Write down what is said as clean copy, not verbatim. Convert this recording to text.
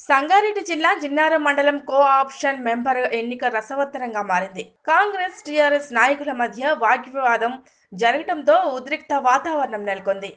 సంగారెడ్డి జిల్లా జిన్నారం మండలం co-option member ఎన్నిక రసవత్తరంగా మారింది. కాంగ్రెస్ టీఆర్ఎస్ నాయకుల మధ్య వాగ్వివాదం జరగడంతో ఉద్రిక్త వాతావరణం నెలకొంది.